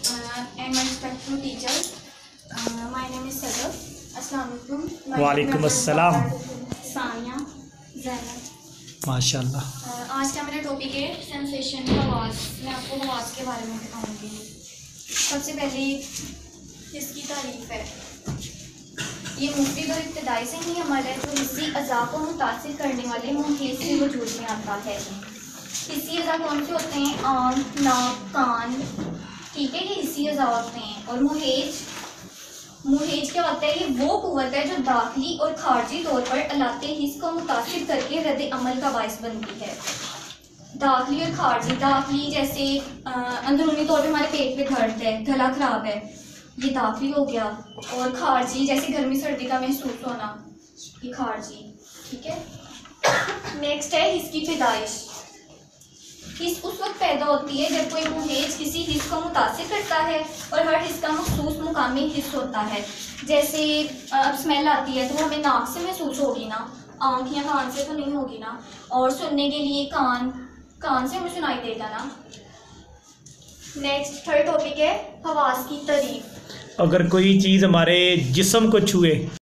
and my respectful teachers. My name is Sadaf. Assalamualaikum. वालेकुम अस्सलाम। सानिया ज़ैनब। माशाल्लाह। आज का मेरा टॉपिक है सेंसेशन आवाज़। मैं आपको आवाज़ के बारे में बताऊंगी। सबसे पहले इसकी तारीफ है। ये मुफ्ती और इब्तिदाई से ही हमारे जो हिस्सी अज़ा को मुतासिर करने वाले मुहेज से वजूद में आता है। हिस्सी अज़ा कौन से होते हैं? आँख, नाक, कान, ठीक है, ये हिस्सी अज़ा होते हैं। और मुहेज क्या होता है? ये वो कुव्वत है जो दाखिली और खारजी तौर पर अलाते हिस्स को मुतासिर करके रद्द अमल का बाइस बनती है। दाखिली और खारजी, दाखिली जैसे अंदरूनी तौर पे हमारे पेट पे दर्द है, गला खराब है, ये दाखिली हो गया। और खारजी जैसे गर्मी सर्दी का महसूस होना, ये खारजी, ठीक है। नेक्स्ट है हिस्स की पैदाइश। हिस्स उस वक्त पैदा होती है जब कोई मुहेज किसी हिस्स को मुतासिर करता है और हर हिस्स का मखसूस मुकामी हिस्स होता है। जैसे अब स्मेल आती है तो हमें नाक से महसूस होगी ना, आँख या कान से तो नहीं होगी ना। और सुनने के लिए कान से हमें सुनाई देगा ना। नेक्स्ट थर्ड टॉपिक है हवास की तारीफ। अगर कोई चीज़ हमारे जिस्म को छुए